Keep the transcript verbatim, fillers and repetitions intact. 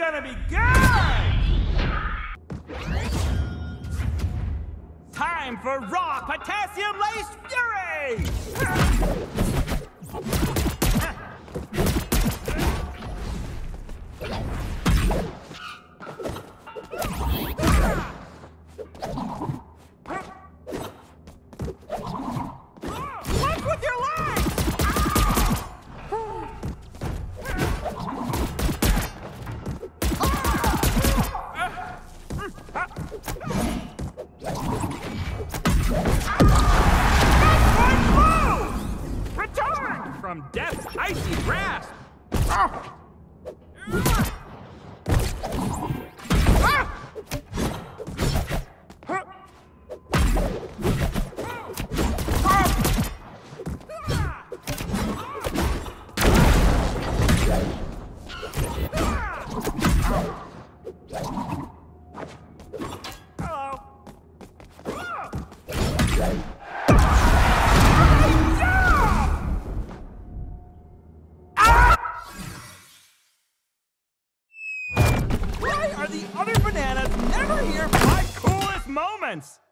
gonna be good! Time for raw potassium-laced fury! Look with your legs! Return from death's icy grasp! Why are the other bananas never here for my coolest moments?